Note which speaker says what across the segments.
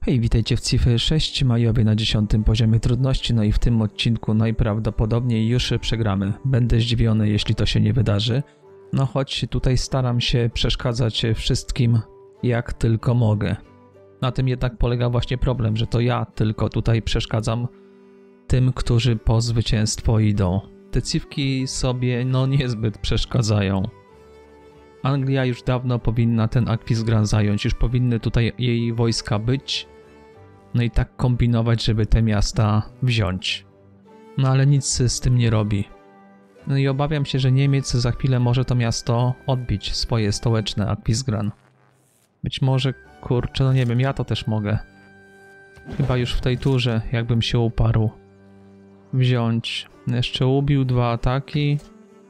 Speaker 1: Hej, witajcie w Cify 6 Majowie na 10 poziomie trudności, no i w tym odcinku najprawdopodobniej już przegramy. Będę zdziwiony, jeśli to się nie wydarzy. No choć tutaj staram się przeszkadzać wszystkim, jak tylko mogę. Na tym jednak polega właśnie problem, że to ja tylko tutaj przeszkadzam tym, którzy po zwycięstwo idą. Te cifki sobie niezbyt przeszkadzają. Anglia już dawno powinna ten Aquisgrán zająć, już powinny tutaj jej wojska być. No i tak kombinować, żeby te miasta wziąć. No ale nic z tym nie robi. No i obawiam się, że Niemiec za chwilę może to miasto odbić, swoje stołeczne Aquisgrán. Być może, kurczę, no nie wiem, ja to też mogę. Chyba już w tej turze, jakbym się uparł. Wziąć. Jeszcze ubił 2 ataki.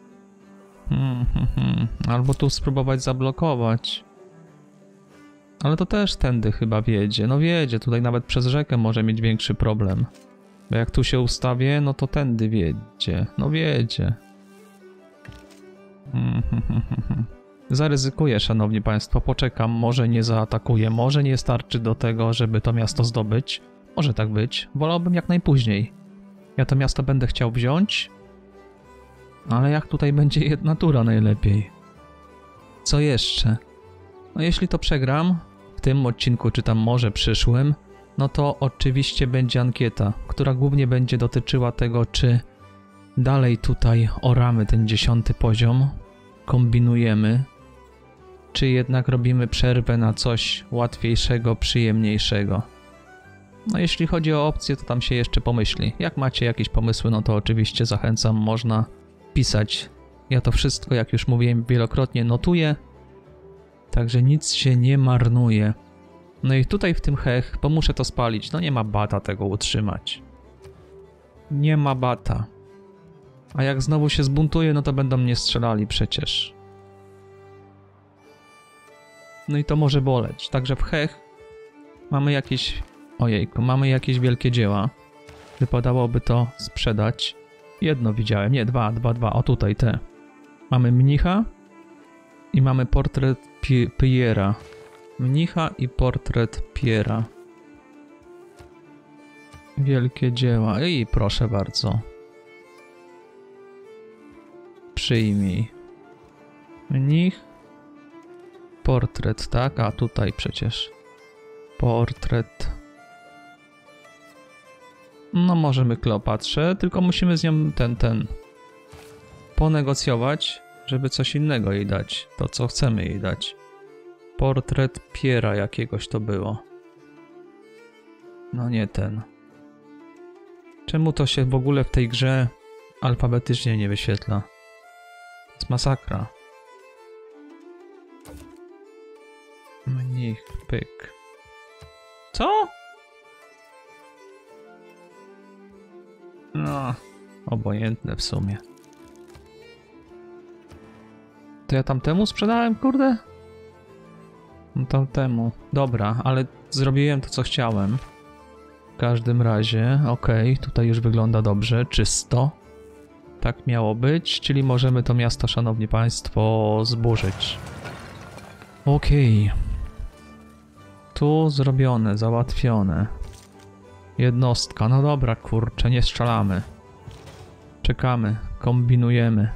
Speaker 1: Albo tu spróbować zablokować. Ale to też tędy chyba wiedzie. No wiedzie, tutaj nawet przez rzekę może mieć większy problem. Bo jak tu się ustawię, no to tędy wiedzie. No wiedzie. Zaryzykuję, szanowni państwo, poczekam, może nie zaatakuję, może nie starczy do tego, żeby to miasto zdobyć. Może tak być, wolałbym jak najpóźniej. Ja to miasto będę chciał wziąć, ale jak tutaj będzie jedna tura najlepiej. Co jeszcze? No jeśli to przegram, w tym odcinku czy tam może przyszłym, no to oczywiście będzie ankieta, która głównie będzie dotyczyła tego, czy dalej tutaj oramy ten 10 poziom, kombinujemy, czy jednak robimy przerwę na coś łatwiejszego, przyjemniejszego. No jeśli chodzi o opcje, to tam się jeszcze pomyśli. Jak macie jakieś pomysły, no to oczywiście zachęcam, można pisać. Ja to wszystko, jak już mówiłem wielokrotnie, notuję, także nic się nie marnuje. No i tutaj w tym hech, bo muszę to spalić, no nie ma bata tego utrzymać. Nie ma bata. A jak znowu się zbuntuje, no to będą mnie strzelali przecież. No i to może boleć. Także w hech mamy jakieś... Ojejku, mamy jakieś wielkie dzieła. Wypadałoby to sprzedać. Jedno widziałem, nie, dwa. O tutaj te. Mamy mnicha i mamy portret Piera. Mnicha i portret Piera. Wielkie dzieła. I proszę bardzo. Przyjmij. Mnich. Portret, tak? A tutaj przecież. Portret. No możemy Kleopatrze, tylko musimy z nią ponegocjować, żeby coś innego jej dać. To, co chcemy jej dać. Portret Piera jakiegoś to było. No nie ten. Czemu to się w ogóle w tej grze alfabetycznie nie wyświetla? To jest masakra. Mnich, pyk. Co? No, obojętne w sumie. To ja tamtemu sprzedałem, kurde? No tamtemu. Dobra, ale zrobiłem to, co chciałem. W każdym razie, okej, tutaj już wygląda dobrze, czysto. Tak miało być, czyli możemy to miasto, szanowni państwo, zburzyć. Okej. Tu zrobione, załatwione. Jednostka, no dobra, kurczę, nie strzelamy. Czekamy, kombinujemy.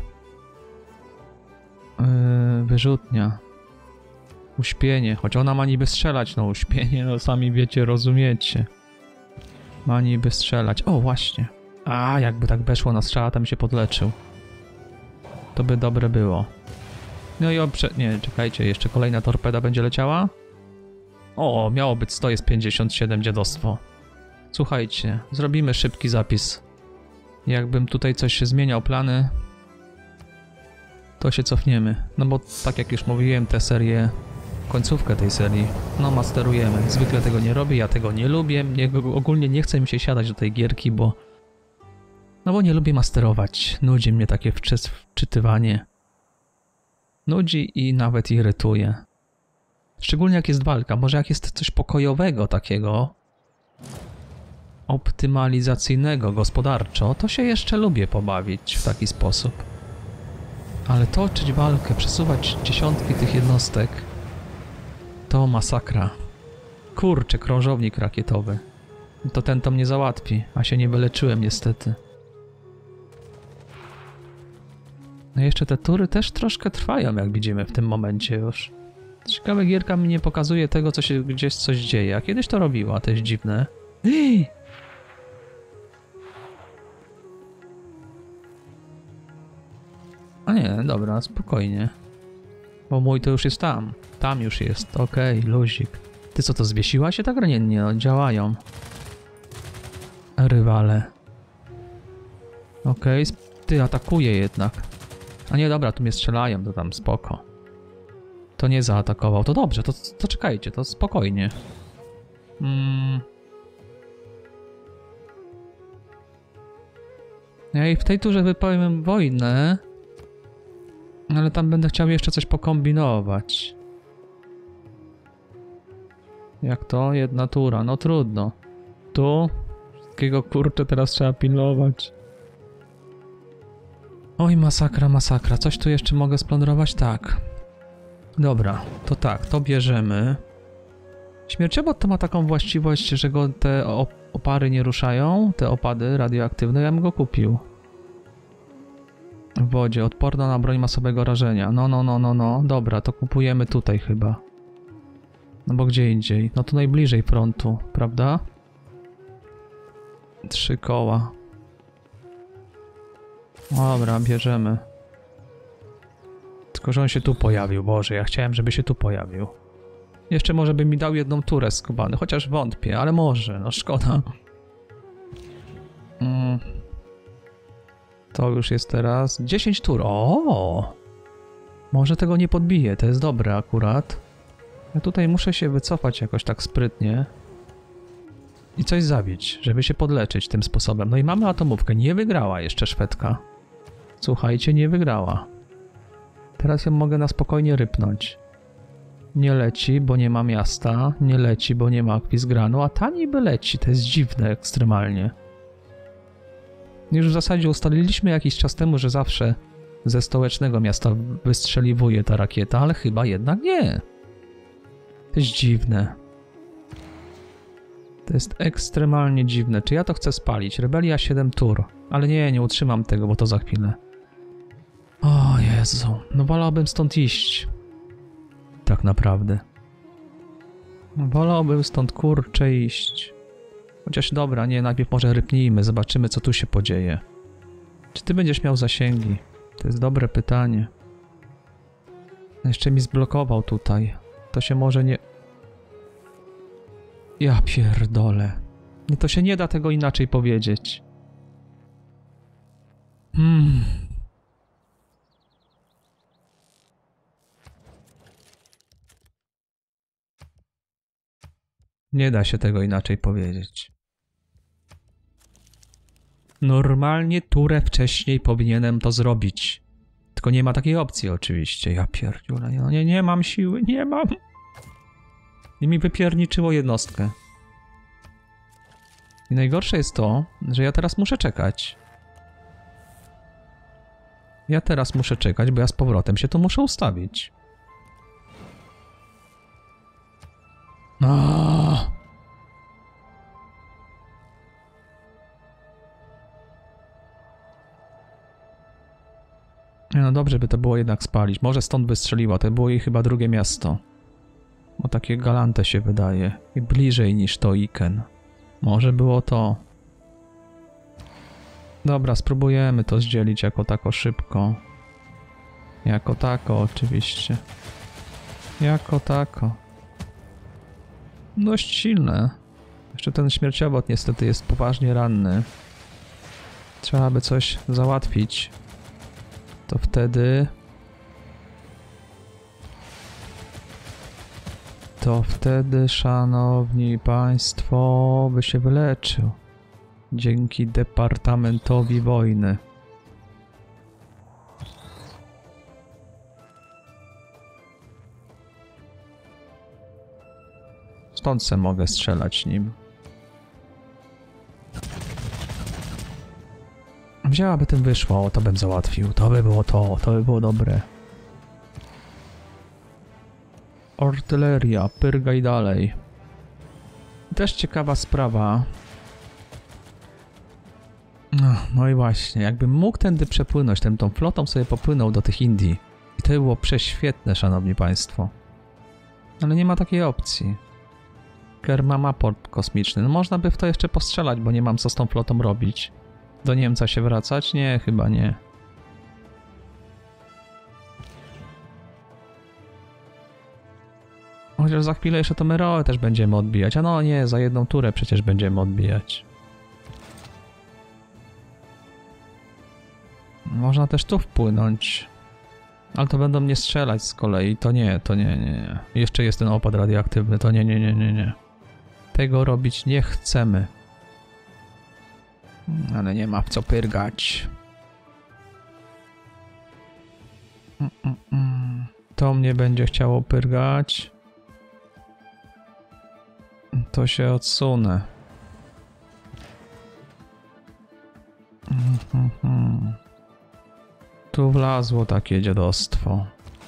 Speaker 1: Wyrzutnia. Uśpienie, choć ona ma niby strzelać, no uśpienie, no sami wiecie, rozumiecie. Ma niby strzelać, o właśnie. A, jakby tak weszło na strzała, tam się podleczył. To by dobre było. No i nie, czekajcie, jeszcze kolejna torpeda będzie leciała. O, miało być 100, jest 57, dziadostwo. Słuchajcie, zrobimy szybki zapis. Jakbym tutaj coś się zmieniał, plany, to się cofniemy. No bo tak jak już mówiłem, tę serię, końcówkę tej serii, no masterujemy. Zwykle tego nie robię, ja tego nie lubię. Ogólnie nie chce mi się siadać do tej gierki, bo... No bo nie lubię masterować. Nudzi mnie takie wczytywanie. Nudzi i nawet irytuje. Szczególnie jak jest walka. Może jak jest coś pokojowego takiego... optymalizacyjnego, gospodarczo, to się jeszcze lubię pobawić w taki sposób. Ale toczyć walkę, przesuwać dziesiątki tych jednostek, to masakra. Kurczę, krążownik rakietowy. To ten to mnie załatwi, a się nie wyleczyłem niestety. No jeszcze te tury też troszkę trwają, jak widzimy w tym momencie już. Ciekawe, gierka mi nie pokazuje tego, co się gdzieś coś dzieje. A kiedyś to robiła, to jest dziwne. A nie, dobra, spokojnie. Bo mój to już jest tam. Tam już jest, okej, luzik. Ty co, to zwiesiła się tak? Nie, no, działają. Rywale. Okej, ty atakuje jednak. A nie, dobra, tu mnie strzelają, to tam spoko. To nie zaatakował, to dobrze, to czekajcie, to spokojnie. Ja i w tej turze wypowiem wojnę, ale tam będę chciał jeszcze coś pokombinować. Jak to? Jedna tura, no trudno. Tu? Wszystkiego kurczę teraz trzeba pilnować. Oj, masakra, masakra. Coś tu jeszcze mogę splądrować? Tak. Dobra, to tak, to bierzemy. Śmierciobot to ma taką właściwość, że go te opary nie ruszają, te opady radioaktywne, ja bym go kupił. W wodzie, odporna na broń masowego rażenia. No, dobra, to kupujemy tutaj chyba. No bo gdzie indziej? No tu najbliżej frontu, prawda? 3 koła. Dobra, bierzemy. Tylko, że on się tu pojawił, Boże, ja chciałem, żeby się tu pojawił. Jeszcze może by mi dał jedną turę skubany, chociaż wątpię, ale może, no szkoda. To już jest teraz 10 tur. O! Może tego nie podbiję, to jest dobre akurat. Ja tutaj muszę się wycofać jakoś tak sprytnie. I coś zabić, żeby się podleczyć tym sposobem. No i mamy atomówkę, nie wygrała jeszcze Szwedka. Słuchajcie, nie wygrała. Teraz ją mogę na spokojnie rypnąć. Nie leci, bo nie ma miasta. Nie leci, bo nie ma Aquisgranu, a ta niby leci. To jest dziwne ekstremalnie. Już w zasadzie ustaliliśmy jakiś czas temu, że zawsze ze stołecznego miasta wystrzeliwuje ta rakieta, ale chyba jednak nie. To jest dziwne. To jest ekstremalnie dziwne. Czy ja to chcę spalić? Rebelia 7 tur. Ale nie utrzymam tego, bo to za chwilę. O Jezu, no wolałbym stąd iść. Tak naprawdę. Wolałbym stąd kurczę iść. Chociaż dobra, nie, najpierw może rypnijmy, zobaczymy co tu się podzieje. Czy ty będziesz miał zasięgi? To jest dobre pytanie. Jeszcze mi zblokował tutaj. To się może nie... Ja pierdolę. Nie, to się nie da tego inaczej powiedzieć. Nie da się tego inaczej powiedzieć. Normalnie turę wcześniej powinienem to zrobić. Tylko nie ma takiej opcji oczywiście. Ja pierdziule, nie mam siły, nie mam. I mi wypierniczyło jednostkę. I najgorsze jest to, że ja teraz muszę czekać. Ja teraz muszę czekać, bo ja z powrotem się tu muszę ustawić. No dobrze by to było jednak spalić. Może stąd wystrzeliła. To było jej chyba drugie miasto. Bo takie galante się wydaje. I bliżej niż to Iken. Może było to. Dobra, spróbujemy to zdzielić jako tako szybko. Jako tako oczywiście. Jako tako. Dość silne. Jeszcze ten śmierciobot niestety jest poważnie ranny. Trzeba by coś załatwić. To wtedy... szanowni państwo, by się wyleczył. Dzięki Departamentowi Wojny. Stąd se mogę strzelać nim. Wzięłaby tym wyszło, to bym załatwił. To by było to by było dobre. Artyleria, pyrgaj dalej. Też ciekawa sprawa. No i właśnie, jakbym mógł tędy przepłynąć, tą flotą sobie popłynął do tych Indii. I to by było prześwietne, szanowni państwo. Ale nie ma takiej opcji. Kerma ma port kosmiczny. No można by w to jeszcze postrzelać, bo nie mam co z tą flotą robić. Do Niemca się wracać? Nie, chyba nie. Chociaż za chwilę jeszcze to Meroe też będziemy odbijać. A no nie, za jedną turę przecież będziemy odbijać. Można też tu wpłynąć. Ale to będą mnie strzelać z kolei. To nie. Jeszcze jest ten opad radioaktywny. To nie. Tego robić nie chcemy. Ale nie ma w co pyrgać. To mnie będzie chciało pyrgać. To się odsunę. Tu wlazło takie dziadostwo.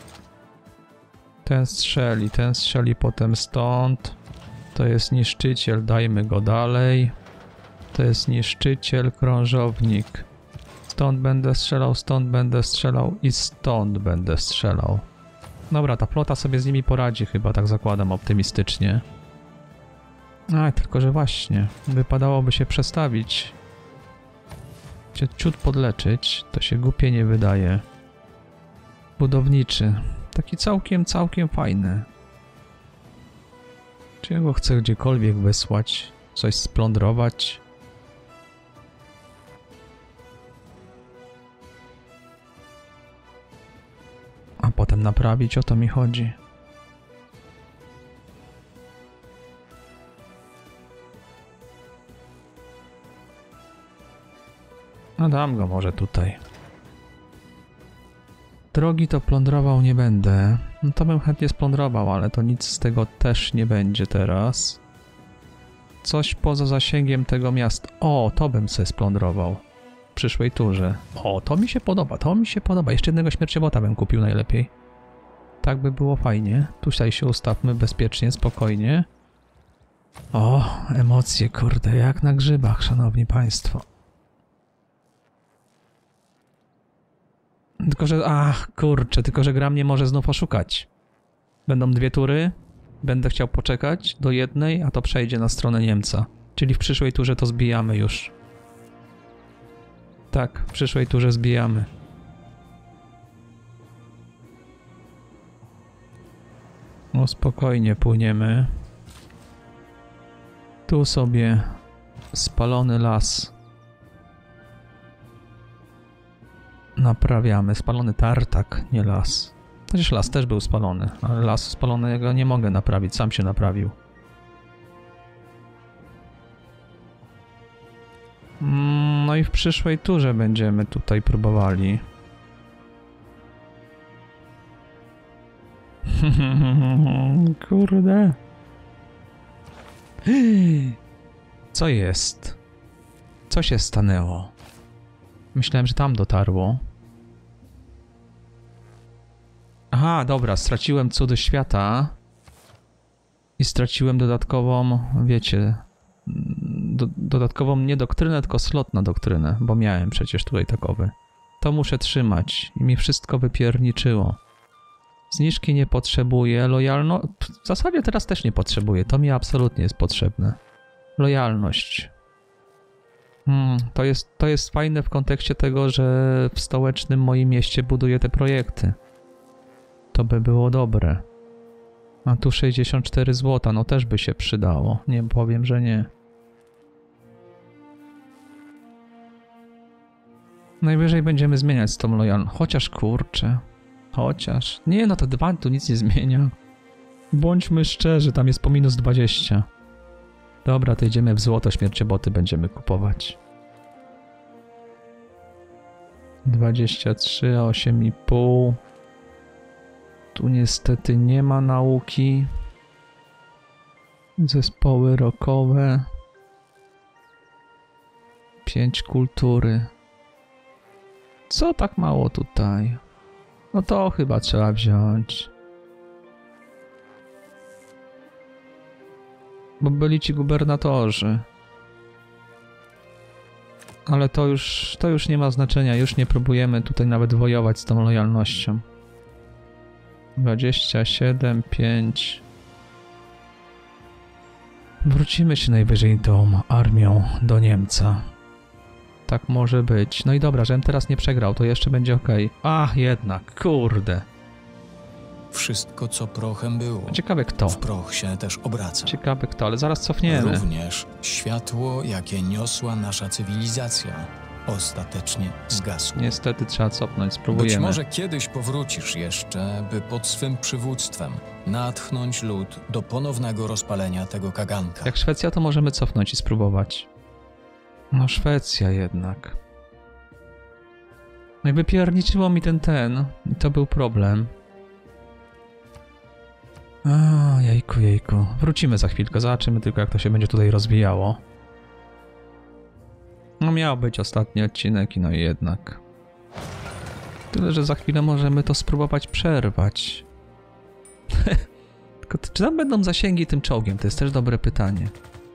Speaker 1: Ten strzeli potem stąd. To jest niszczyciel, dajmy go dalej. To jest niszczyciel, krążownik. Stąd będę strzelał i stąd będę strzelał. Dobra, ta flota sobie z nimi poradzi chyba, tak zakładam optymistycznie. Tylko że właśnie, wypadałoby się przestawić. Ciut podleczyć, to się głupie nie wydaje. Budowniczy. Taki całkiem fajny. Czy ja go chcę gdziekolwiek wysłać? Coś splądrować? A potem naprawić, o to mi chodzi. No dam go może tutaj. Drogi to plądrował nie będę. No to bym chętnie splądrował, ale to nic z tego też nie będzie teraz. Coś poza zasięgiem tego miasta. O, to bym sobie splądrował. W przyszłej turze. O, to mi się podoba, Jeszcze jednego śmierciobota bym kupił najlepiej. Tak by było fajnie. Tutaj się ustawmy bezpiecznie, spokojnie. O, emocje, kurde, jak na grzybach, szanowni państwo. Tylko, że... tylko, że gra mnie może znów oszukać. Będą 2 tury. Będę chciał poczekać do jednej, a to przejdzie na stronę Niemca. Czyli w przyszłej turze to zbijamy już. Tak, w przyszłej turze zbijamy. No spokojnie płyniemy. Tu sobie spalony las naprawiamy. Spalony tartak, nie las. Chociaż las też był spalony, ale las spalonego nie mogę naprawić, sam się naprawił. No i w przyszłej turze będziemy tutaj próbowali. Kurde. Co jest? Co się stanęło? Myślałem, że tam dotarło. Aha, dobra, straciłem cudy świata. I straciłem dodatkową, wiecie... dodatkową nie doktrynę, tylko slot na doktrynę, bo miałem przecież tutaj takowy. To muszę trzymać i mi wszystko wypierniczyło. Zniżki nie potrzebuję, w zasadzie teraz też nie potrzebuję, to mi absolutnie jest potrzebne. Lojalność. To jest fajne w kontekście tego, że w stołecznym moim mieście buduję te projekty. To by było dobre. A tu 64 zł, no też by się przydało, nie powiem, że nie. Najwyżej będziemy zmieniać z tą lojalnością. Chociaż kurczę. Chociaż. Nie, no to dywan tu nic nie zmienia. Bądźmy szczerzy, tam jest po minus 20. Dobra, to idziemy w złoto, śmiercioboty będziemy kupować. 23, 8,5. Tu niestety nie ma nauki. Zespoły rockowe. 5 kultury. Co tak mało tutaj? No to chyba trzeba wziąć. Bo byli ci gubernatorzy. Ale to już nie ma znaczenia, już nie próbujemy tutaj nawet wojować z tą lojalnością. 27, 5. Wrócimy się najwyżej tą armią do Niemca. Tak może być. No i dobra, żebym teraz nie przegrał, to jeszcze będzie ok. Ach, jednak, kurde.
Speaker 2: Wszystko, co prochem było,
Speaker 1: Ciekawe kto.
Speaker 2: w proch się też obraca.
Speaker 1: Ciekawe kto, ale zaraz cofniemy.
Speaker 2: Również światło, jakie niosła nasza cywilizacja, ostatecznie zgasło.
Speaker 1: Niestety trzeba cofnąć,
Speaker 2: Być
Speaker 1: spróbujemy.
Speaker 2: może kiedyś powrócisz jeszcze, by pod swym przywództwem natchnąć lud do ponownego rozpalenia tego kaganka.
Speaker 1: Jak Szwecja, to możemy cofnąć i spróbować. No Szwecja jednak. No i wypierniczyło mi ten i to był problem. O, jejku, jejku. Wrócimy za chwilkę, zobaczymy tylko jak to się będzie tutaj rozwijało. No miał być ostatni odcinek i no i jednak. Tyle, że za chwilę możemy to spróbować przerwać. Tylko czy tam będą zasięgi tym czołgiem? To jest też dobre pytanie.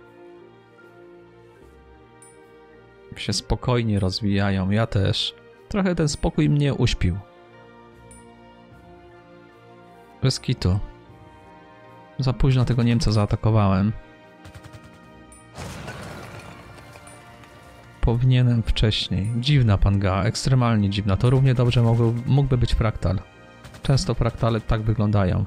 Speaker 1: Się spokojnie rozwijają, ja też. Trochę ten spokój mnie uśpił. Bez kitu. Za późno tego Niemca zaatakowałem. Powinienem wcześniej. Dziwna panga, ekstremalnie dziwna. To równie dobrze mógłby być fraktal. Często fraktale tak wyglądają.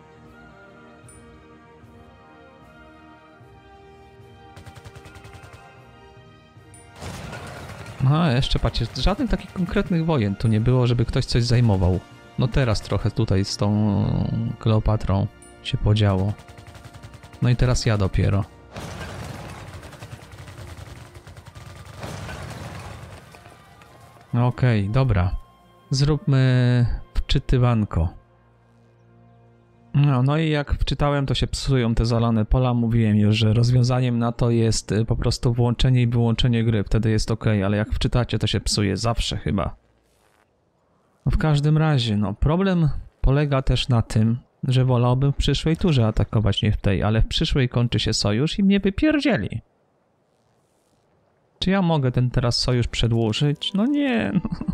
Speaker 1: A, jeszcze patrzcie, żadnych takich konkretnych wojen tu nie było, żeby ktoś coś zajmował. No teraz trochę tutaj z tą Kleopatrą się podziało. No i teraz ja dopiero. Okej, dobra. Zróbmy wczytywanko. No i jak wczytałem, to się psują te zalane pola. Mówiłem już, że rozwiązaniem na to jest po prostu włączenie i wyłączenie gry. Wtedy jest ok, ale jak wczytacie, to się psuje zawsze chyba. No w każdym razie, no problem polega też na tym, że wolałbym w przyszłej turze atakować, nie w tej, ale w przyszłej kończy się sojusz i mnie wypierdzieli. Czy ja mogę ten teraz sojusz przedłużyć? No nie.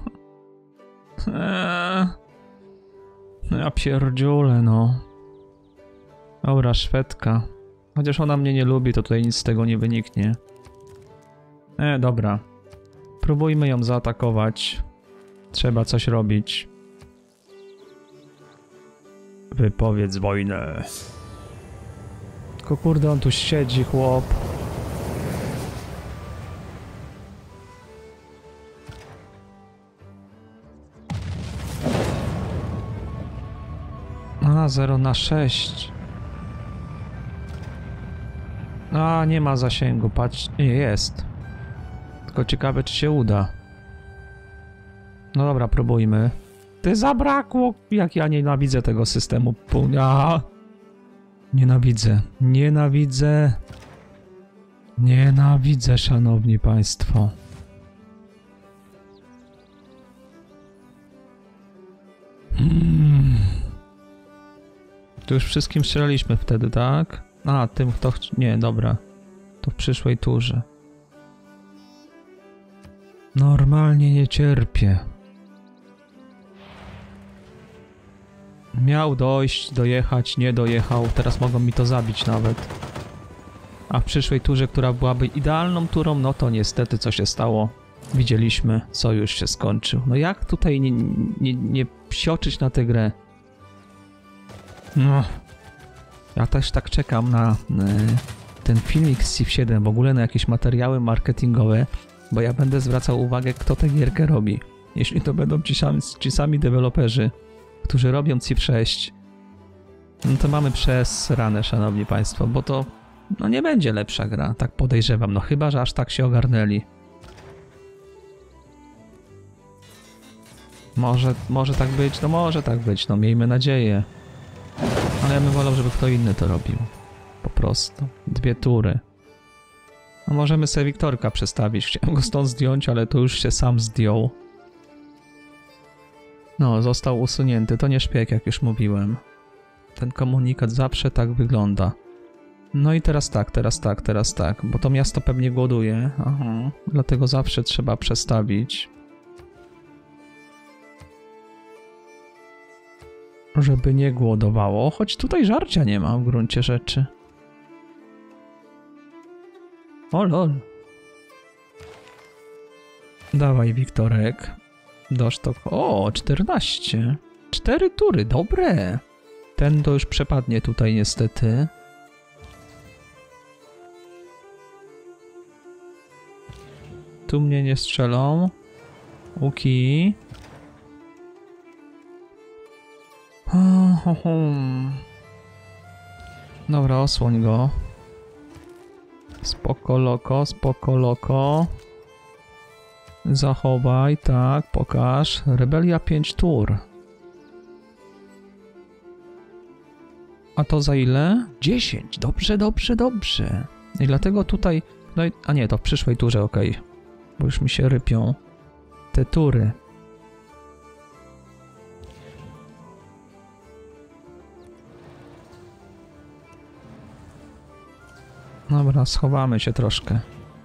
Speaker 1: No ja pierdziulę, no. Dobra, Szwedka. Chociaż ona mnie nie lubi, to tutaj nic z tego nie wyniknie. Dobra. Próbujmy ją zaatakować. Trzeba coś robić. Wypowiedz wojnę. Tylko kurde, on tu siedzi, chłop. A, 0/6. A, nie ma zasięgu, patrz, nie jest. Tylko ciekawe, czy się uda. No dobra, próbujmy. Ty zabrakło, jak ja nienawidzę tego systemu. Nienawidzę, nienawidzę. Nienawidzę, szanowni państwo. Tu już wszystkim strzelaliśmy wtedy, tak? A, tym kto nie, dobra. To w przyszłej turze. Normalnie nie cierpię. Miał dojść, dojechać, nie dojechał. Teraz mogą mi to zabić nawet. A w przyszłej turze, która byłaby idealną turą, no to niestety co się stało. Widzieliśmy, sojusz się skończył. No jak tutaj nie psioczyć na tę grę? No. Ja też tak czekam na ten filmik z Civ 7, w ogóle na jakieś materiały marketingowe, bo ja będę zwracał uwagę, kto tę gierkę robi. Jeśli to będą ci sami deweloperzy, którzy robią Civ 6, no to mamy przez ranę, szanowni państwo, bo to no nie będzie lepsza gra, tak podejrzewam, no chyba, że aż tak się ogarnęli. Może tak być, no może tak być, no miejmy nadzieję. Ale ja bym wolał, żeby kto inny to robił. Po prostu. 2 tury. No możemy sobie Wiktorka przestawić. Chciałem go stąd zdjąć, ale to już się sam zdjął. No, został usunięty. To nie szpieg, jak już mówiłem. Ten komunikat zawsze tak wygląda. No i teraz tak, bo to miasto pewnie głoduje. Aha, dlatego zawsze trzeba przestawić. Żeby nie głodowało, choć tutaj żarcia nie ma w gruncie rzeczy. O lol. Dawaj, Wiktorek. Dosztok. O, 14. 4 tury, dobre. Ten to już przepadnie tutaj niestety. Tu mnie nie strzelą. Łuki. Dobra, osłoń go. Spoko loko. Zachowaj, tak, pokaż. Rebelia 5 tur. A to za ile? 10. Dobrze. I dlatego tutaj... No i, a nie, to w przyszłej turze, okej. Bo już mi się rypią te tury. Dobra, schowamy się troszkę.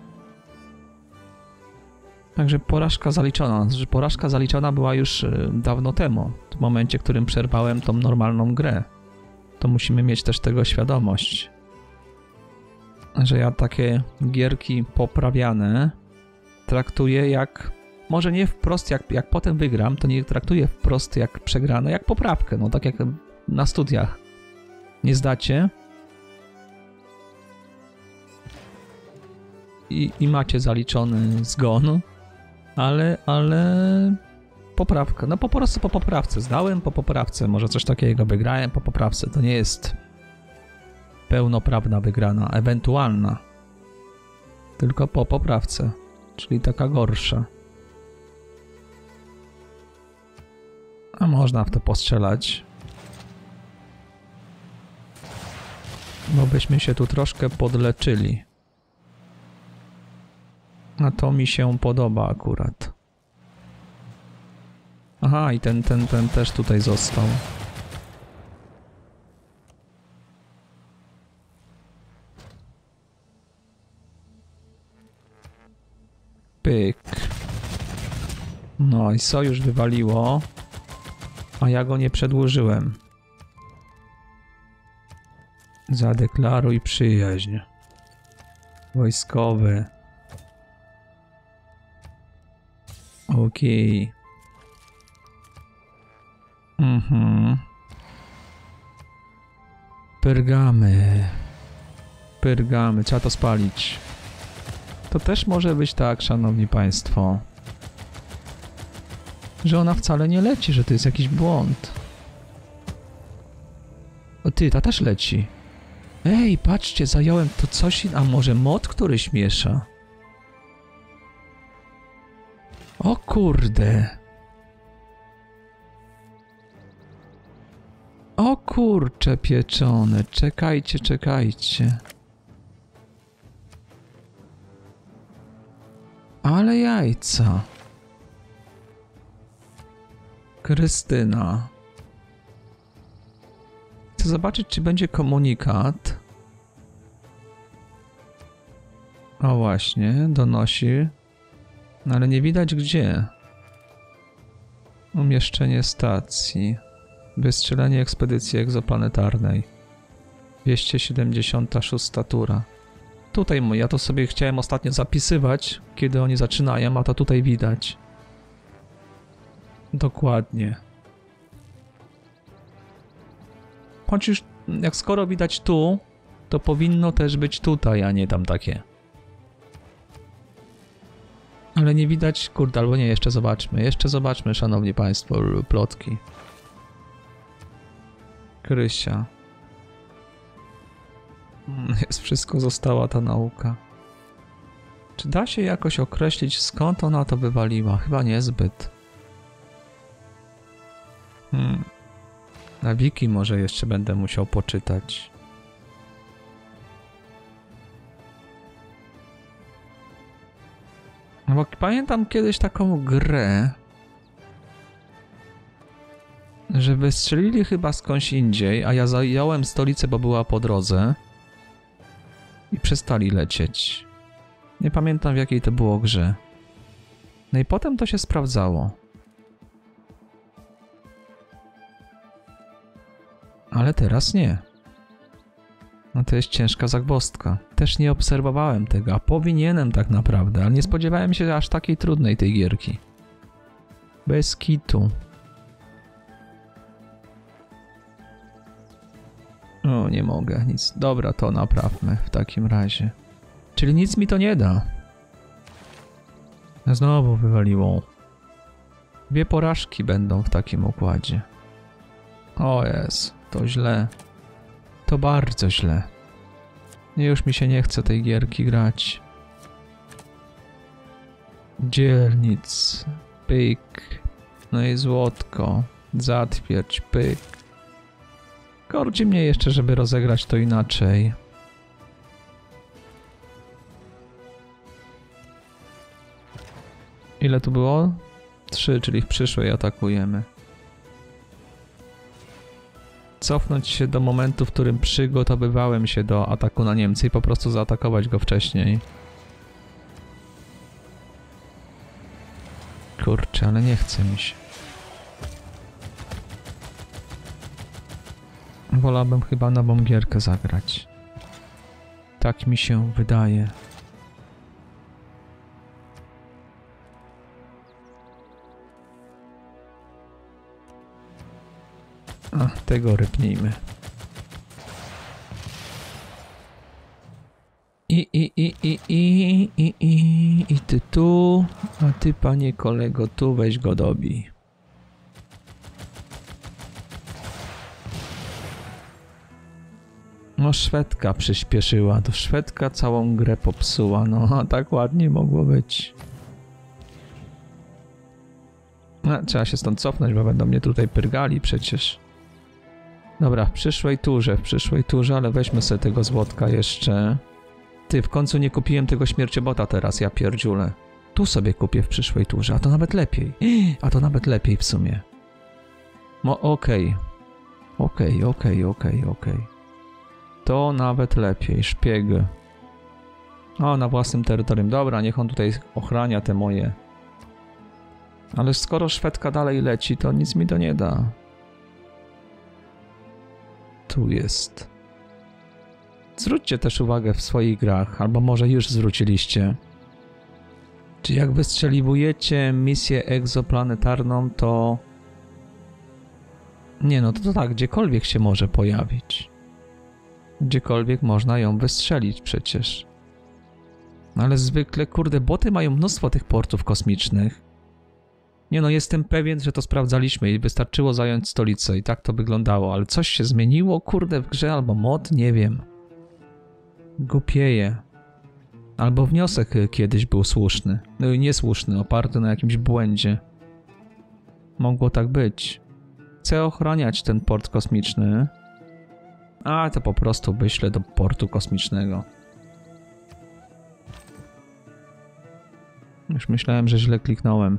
Speaker 1: Także porażka zaliczona. Porażka zaliczona była już dawno temu. W momencie, w którym przerwałem tą normalną grę. To musimy mieć też tego świadomość. Że ja takie gierki poprawiane traktuję jak... Może nie wprost jak potem wygram, to nie traktuję wprost jak przegrane, jak poprawkę. No tak jak na studiach. Nie zdacie? I macie zaliczony zgon. Ale poprawka. No po prostu po poprawce. Zdałem po poprawce. Może coś takiego wygrałem po poprawce. To nie jest pełnoprawna wygrana. Ewentualna. Tylko po poprawce. Czyli taka gorsza. A można w to postrzelać. Bo byśmy się tu troszkę podleczyli. A to mi się podoba akurat. Aha, i ten też tutaj został. Pyk. No i sojusz wywaliło. A ja go nie przedłużyłem. Zadeklaruj przyjaźń. Wojskowy. Okej. Pyrgamy. Trzeba to spalić. To też może być tak, szanowni państwo, że ona wcale nie leci, że to jest jakiś błąd. O ty, ta też leci. Ej, patrzcie, zająłem to coś... A może mod któryś miesza? O kurde. O kurcze pieczone. Czekajcie. Ale jajca. Krystyna. Chcę zobaczyć, czy będzie komunikat. O właśnie, donosi. No ale nie widać gdzie. Umieszczenie stacji. Wystrzelenie ekspedycji egzoplanetarnej. 276 tura. Tutaj ja to sobie chciałem ostatnio zapisywać, kiedy oni zaczynają, a to tutaj widać. Dokładnie. Choć już jak skoro widać tu, to powinno też być tutaj, a nie tam takie. Ale nie widać, kurde, albo nie, jeszcze zobaczmy, szanowni państwo, plotki. Krysia. Jest wszystko, została ta nauka. Czy da się jakoś określić, skąd ona to wywaliła? Chyba niezbyt. Na wiki może jeszcze będę musiał poczytać. No bo pamiętam kiedyś taką grę, że wystrzelili chyba skądś indziej, a ja zająłem stolicę, bo była po drodze. I przestali lecieć. Nie pamiętam, w jakiej to było grze. No i potem to się sprawdzało. Ale teraz nie. No to jest ciężka zagwozdka. Też nie obserwowałem tego, a powinienem tak naprawdę, ale nie spodziewałem się aż takiej trudnej tej gierki. Bez kitu. O, nie mogę, nic. Dobra, to naprawmy w takim razie. Czyli nic mi to nie da. Znowu wywaliło. 2 porażki będą w takim układzie. O jest, to źle. To bardzo źle. Już mi się nie chce tej gierki grać. Dzielnic. Pyk. No i złotko. Zatwierdź. Pyk. Korci mnie jeszcze, żeby rozegrać to inaczej. Ile tu było? 3, czyli w przyszłej atakujemy. Cofnąć się do momentu, w którym przygotowywałem się do ataku na Niemcy i po prostu zaatakować go wcześniej. Kurczę, ale nie chce mi się. Wolałbym chyba nową gierkę zagrać. Tak mi się wydaje. A, tego rypnijmy. I ty tu, a ty, panie kolego, tu weź go dobij. No Szwedka przyspieszyła, to Szwedka całą grę popsuła, no a tak ładnie mogło być. No, trzeba się stąd cofnąć, bo będą mnie tutaj pyrgali przecież. Dobra, w przyszłej turze, ale weźmy sobie tego złotka jeszcze. Ty, w końcu nie kupiłem tego śmierciobota teraz, ja pierdziulę. Tu sobie kupię w przyszłej turze, a to nawet lepiej. A to nawet lepiej w sumie. No okej. Okej. To nawet lepiej, szpieg. O, na własnym terytorium. Dobra, niech on tutaj ochrania te moje. Ale skoro Szwedka dalej leci, to nic mi to nie da. Tu jest. Zwróćcie też uwagę w swoich grach, albo może już zwróciliście. Czy jak wystrzeliwujecie misję egzoplanetarną, to... Nie no, to tak, gdziekolwiek się może pojawić. Gdziekolwiek można ją wystrzelić przecież. Ale zwykle, kurde, boty mają mnóstwo tych portów kosmicznych. Nie no, jestem pewien, że to sprawdzaliśmy i wystarczyło zająć stolicę i tak to wyglądało, ale coś się zmieniło, kurde, w grze albo mod, nie wiem. Głupieje. Albo wniosek kiedyś był słuszny, no i niesłuszny, oparty na jakimś błędzie. Mogło tak być. Chcę ochraniać ten port kosmiczny, a to po prostu wyślę do portu kosmicznego. Już myślałem, że źle kliknąłem.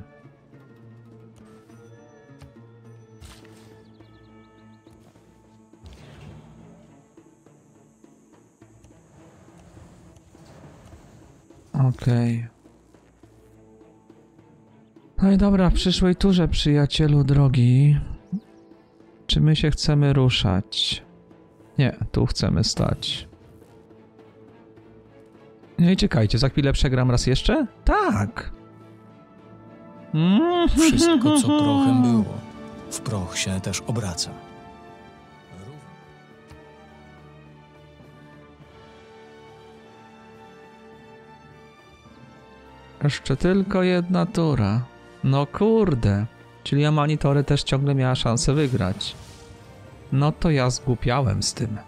Speaker 1: Okej. No i dobra, w przyszłej turze, przyjacielu drogi. Czy my się chcemy ruszać? Nie, tu chcemy stać. No i czekajcie, za chwilę przegram raz jeszcze? Tak!
Speaker 2: Wszystko, co prochem było, w proch się też obraca.
Speaker 1: Jeszcze tylko jedna tura. No kurde. Czyli Amanitore też ciągle miała szansę wygrać. No to ja zgłupiałem z tym.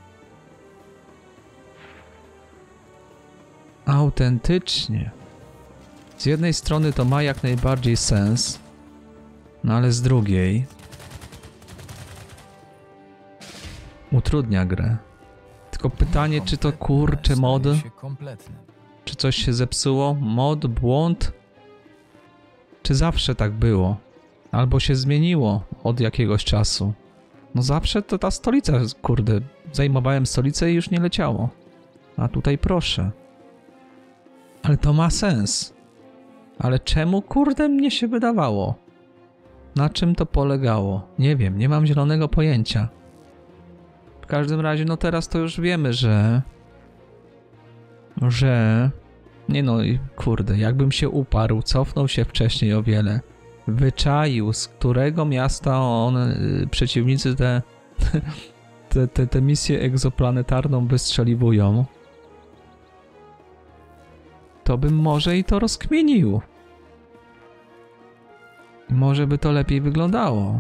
Speaker 1: Autentycznie. Z jednej strony to ma jak najbardziej sens, no ale z drugiej utrudnia grę. Tylko pytanie, czy to kurcze mod? Czy coś się zepsuło? Mod, błąd? Czy zawsze tak było? Albo się zmieniło od jakiegoś czasu? No zawsze to ta stolica, kurde, zajmowałem stolicę i już nie leciało. A tutaj proszę. Ale to ma sens. Ale czemu, kurde, mnie się wydawało? Na czym to polegało? Nie wiem, nie mam zielonego pojęcia. W każdym razie, no teraz to już wiemy, że... Nie no, kurde, jakbym się uparł, cofnął się wcześniej o wiele. Wyczaił, z którego miasta przeciwnicy tę misję egzoplanetarną wystrzeliwują. To bym może i to rozkminił. Może by to lepiej wyglądało.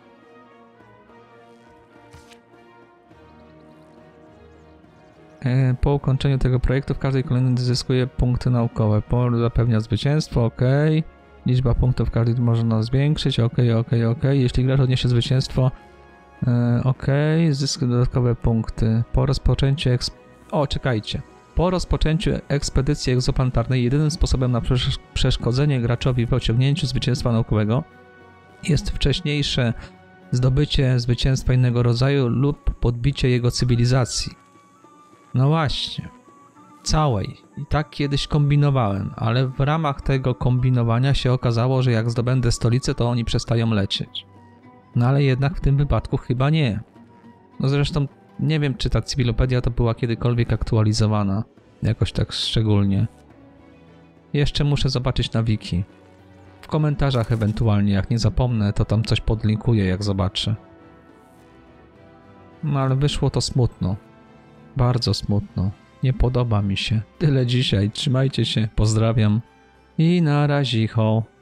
Speaker 1: Po ukończeniu tego projektu w każdej kolejnej zyskuje punkty naukowe. Zapewnia zwycięstwo, ok. Liczba punktów każdej można zwiększyć, ok. Jeśli gracz odniesie zwycięstwo, ok. Zyska dodatkowe punkty. Po rozpoczęciu czekajcie. Po rozpoczęciu ekspedycji egzoplanetarnej jedynym sposobem na przeszkodzenie graczowi w osiągnięciu zwycięstwa naukowego jest wcześniejsze zdobycie zwycięstwa innego rodzaju lub podbicie jego cywilizacji. No właśnie. Całej. I tak kiedyś kombinowałem, ale w ramach tego kombinowania się okazało, że jak zdobędę stolicę, to oni przestają lecieć. No ale jednak w tym wypadku chyba nie. No zresztą nie wiem, czy ta cywilopedia to była kiedykolwiek aktualizowana. Jakoś tak szczególnie. Jeszcze muszę zobaczyć na wiki. W komentarzach ewentualnie, jak nie zapomnę, to tam coś podlinkuję, jak zobaczę. No ale wyszło to smutno. Bardzo smutno. Nie podoba mi się. Tyle dzisiaj. Trzymajcie się. Pozdrawiam. I na razicho.